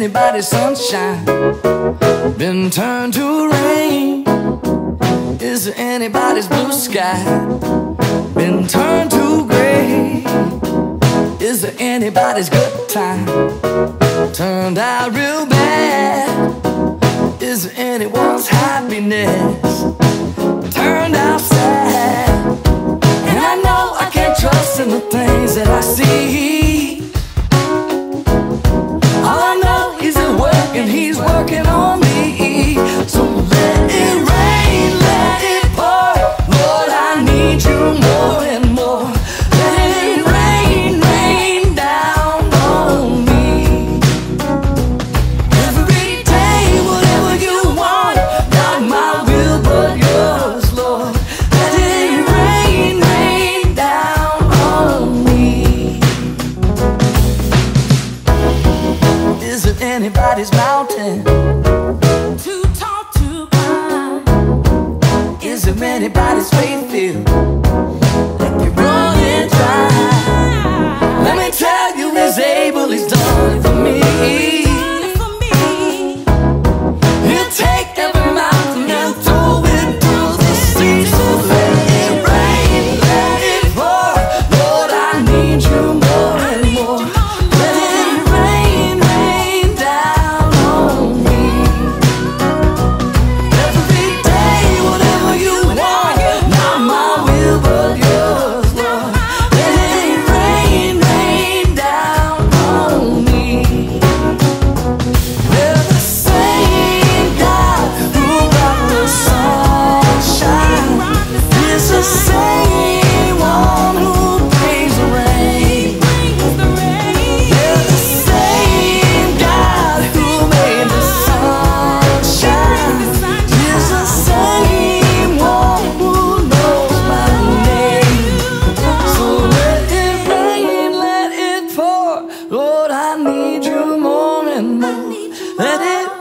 anybody's sunshine been turned to rain? Is there anybody's blue sky been turned to gray? Is there anybody's good time turned out real bad? Is there anyone's happiness turned out sad? And I know I can't trust in the things that I see. All I know is he's at work and he's working on me. So let it rain, let it pour. Lord, I need you more and more. Let it rain, rain down on me. Every day, whatever you want, not my will but yours, Lord. Let it rain, rain down on me. Is it anybody's mountain too tall to climb? Is it anybody's faith field that you're running dry? Let me tell you, he's able, he's done it for me. He'll take every mountain and throw it through the sea. So let it rain, let it pour. Lord, I need you more and more. Let it rain, rain down on me. Every day, whatever you want, not my will but yours, Lord. Let it rain, rain down on me. We're the same God who brought the sunshine. It's the same one who brings the rain. We're the same God who made the sunshine. It's the same one who knows my name. So let it rain, let it pour. Lord, I need you more and more. Let it